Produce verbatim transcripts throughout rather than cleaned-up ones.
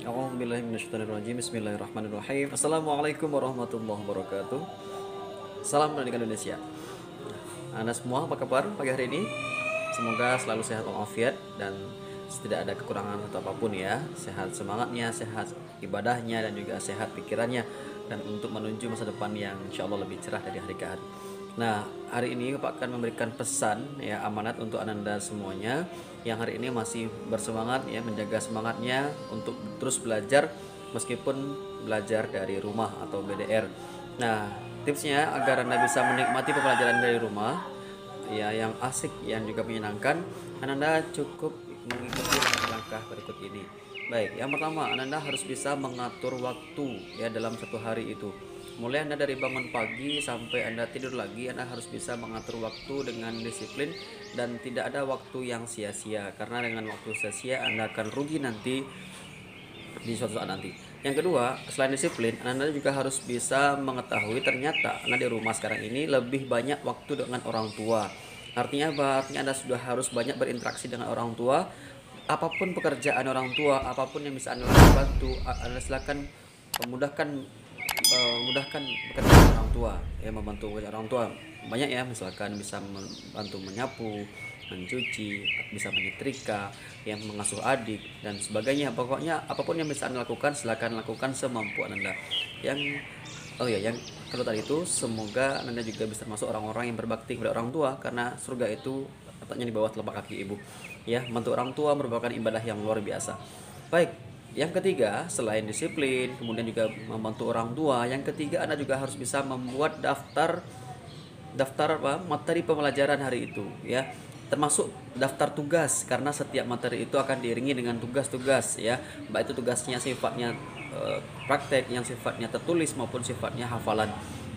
A'udzubillahiminasyaitonirrajim. Bismillahirrahmanirrahim. Assalamualaikum warahmatullahi wabarakatuh. Salam pendidikan Indonesia. Anda semua apa kabar pagi hari ini? Semoga selalu sehat walafiat dan tidak ada kekurangan atau apapun ya. Sehat semangatnya, sehat ibadahnya, dan juga sehat pikirannya, dan untuk menuju masa depan yang insya Allah lebih cerah dari hari ke hari. Nah, hari ini Bapak akan memberikan pesan ya, amanat untuk Ananda semuanya yang hari ini masih bersemangat ya, menjaga semangatnya untuk terus belajar meskipun belajar dari rumah atau B D R. Nah, tipsnya agar Anda bisa menikmati pembelajaran dari rumah ya yang asik, yang juga menyenangkan, Anda cukup mengikuti langkah berikut ini. Baik, yang pertama, Anda harus bisa mengatur waktu ya dalam satu hari itu. Mulai Anda dari bangun pagi sampai Anda tidur lagi, Anda harus bisa mengatur waktu dengan disiplin dan tidak ada waktu yang sia-sia, karena dengan waktu sia-sia Anda akan rugi nanti di suatu saat nanti. Yang kedua, selain disiplin, Anda juga harus bisa mengetahui ternyata Anda di rumah sekarang ini lebih banyak waktu dengan orang tua. Artinya apa? Artinya Anda sudah harus banyak berinteraksi dengan orang tua. Apapun pekerjaan orang tua, apapun yang bisa Anda bantu, Anda silakan memudahkan memudahkan pekerjaan orang tua ya, membantu orang tua banyak ya, misalkan bisa membantu menyapu, mencuci, bisa menyetrika, yang mengasuh adik dan sebagainya. Pokoknya apapun yang bisa Anda lakukan, silakan lakukan semampu Anda. Yang oh ya, yang kedua tadi itu, semoga Anda juga bisa termasuk orang-orang yang berbakti kepada orang tua, karena surga itu letaknya di bawah telapak kaki ibu. Ya, membantu orang tua merupakan ibadah yang luar biasa. Baik, yang ketiga, selain disiplin, kemudian juga membantu orang tua, yang ketiga Anda juga harus bisa membuat daftar daftar apa? Materi pembelajaran hari itu ya. Termasuk daftar tugas, karena setiap materi itu akan diiringi dengan tugas-tugas ya. Baik itu tugasnya sifatnya e, praktek, yang sifatnya tertulis maupun sifatnya hafalan.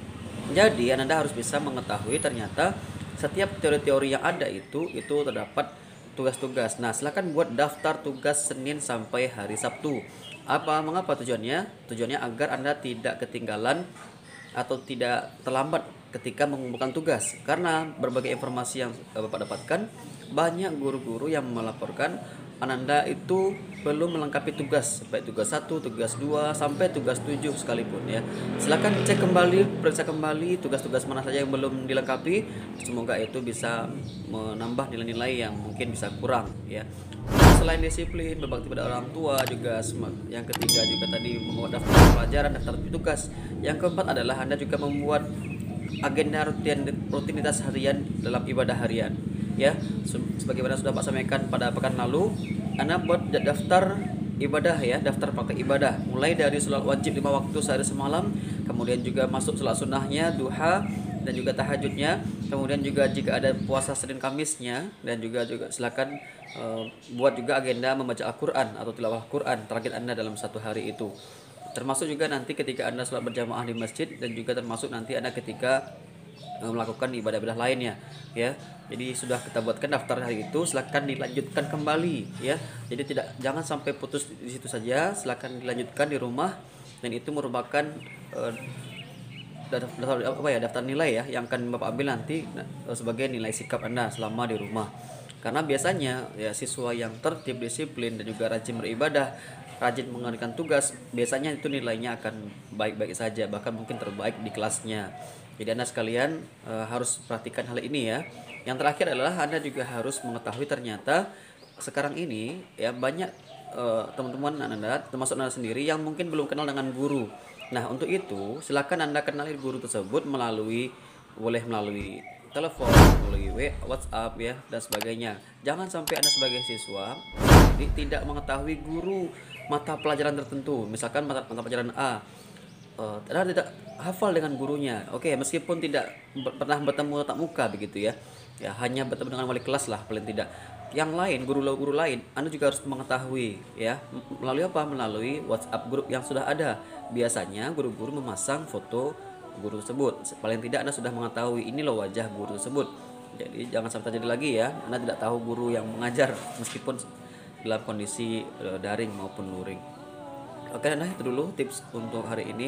Jadi Anda harus bisa mengetahui ternyata setiap teori-teori yang ada itu itu terdapat tugas-tugas. Nah, silakan buat daftar tugas Senin sampai hari Sabtu. Apa mengapa tujuannya? Tujuannya agar Anda tidak ketinggalan atau tidak terlambat ketika mengumpulkan tugas. Karena berbagai informasi yang Bapak dapatkan, banyak guru-guru yang melaporkan Ananda itu belum melengkapi tugas, baik tugas satu, tugas dua, sampai tugas tujuh sekalipun ya. Silakan cek kembali, periksa kembali tugas-tugas mana saja yang belum dilengkapi. Semoga itu bisa menambah nilai-nilai yang mungkin bisa kurang ya. Selain disiplin, berbakti pada orang tua, juga yang ketiga juga tadi membuat daftar pelajaran, daftar tugas. Yang keempat adalah Anda juga membuat agenda rutin, rutinitas harian dalam ibadah harian ya. Sebagaimana sudah Pak sampaikan pada pekan lalu, Anda buat daftar ibadah ya, daftar pakai ibadah, mulai dari sholat wajib lima waktu sehari semalam, kemudian juga masuk sholat sunnahnya, duha, dan juga tahajudnya, kemudian juga jika ada puasa Senin Kamisnya, dan juga juga silakan uh, buat juga agenda membaca Al-Quran atau tilawah Quran target Anda dalam satu hari itu. Termasuk juga nanti ketika Anda sholat berjamaah di masjid, dan juga termasuk nanti Anda ketika melakukan ibadah-ibadah lainnya ya. Jadi sudah kita buatkan daftar hari itu, silakan dilanjutkan kembali ya. Jadi tidak jangan sampai putus di situ saja, silakan dilanjutkan di rumah, dan itu merupakan uh, daftar apa ya, daftar nilai ya yang akan Bapak ambil nanti uh, sebagai nilai sikap Anda selama di rumah. Karena biasanya ya siswa yang tertib, disiplin, dan juga rajin beribadah, rajin mengerjakan tugas, biasanya itu nilainya akan baik-baik saja, bahkan mungkin terbaik di kelasnya. Jadi Anda sekalian e, harus perhatikan hal ini ya. Yang terakhir adalah Anda juga harus mengetahui ternyata sekarang ini ya banyak e, teman-teman Anda, termasuk Anda sendiri, yang mungkin belum kenal dengan guru. Nah, untuk itu silakan Anda kenali guru tersebut melalui boleh melalui telepon, melalui WhatsApp ya, dan sebagainya. Jangan sampai Anda sebagai siswa jadi tidak mengetahui guru mata pelajaran tertentu. Misalkan mata, mata pelajaran A, uh, Anda tidak hafal dengan gurunya. Oke, meskipun tidak ber, pernah bertemu tatap muka begitu ya. Ya, hanya bertemu dengan wali kelas lah paling tidak. Yang lain, guru-guru lain, Anda juga harus mengetahui ya. Melalui apa? Melalui WhatsApp grup yang sudah ada. Biasanya guru-guru memasang foto guru tersebut. Paling tidak Anda sudah mengetahui ini loh wajah guru tersebut. Jadi jangan sampai terjadi lagi ya, Anda tidak tahu guru yang mengajar meskipun dalam kondisi daring maupun luring. Oke, nah itu dulu tips untuk hari ini.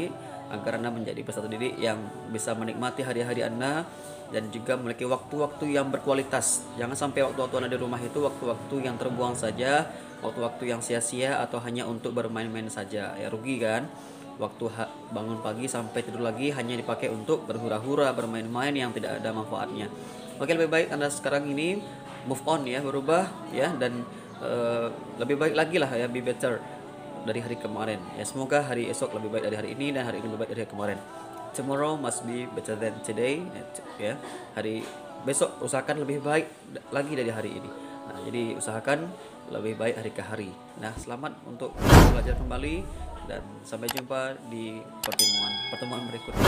agar Anda menjadi peserta didik yang bisa menikmati hari-hari Anda dan juga memiliki waktu-waktu yang berkualitas. Jangan sampai waktu-waktu Anda di rumah itu waktu-waktu yang terbuang saja, waktu-waktu yang sia-sia atau hanya untuk bermain-main saja. Ya rugi kan? Waktu bangun pagi sampai tidur lagi hanya dipakai untuk berhura-hura, bermain-main yang tidak ada manfaatnya. Oke, lebih baik Anda sekarang ini move on ya, berubah ya, dan uh, lebih baik lagi lah ya, be better dari hari kemarin ya. Semoga hari esok lebih baik dari hari ini dan hari ini lebih baik dari hari kemarin. Tomorrow must be better than today ya. Hari besok usahakan lebih baik lagi dari hari ini. Nah, jadi usahakan lebih baik hari ke hari. Nah, selamat untuk belajar kembali dan sampai jumpa di pertemuan pertemuan berikutnya.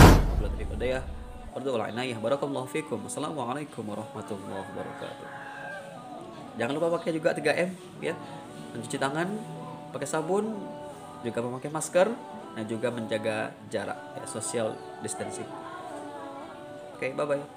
Barakallahu fikum. Assalamualaikum warahmatullahi wabarakatuh. Jangan lupa pakai juga tiga M ya. Mencuci tangan, pakai sabun, juga memakai masker dan juga menjaga jarak ya, social distancing. Oke, okay, bye bye.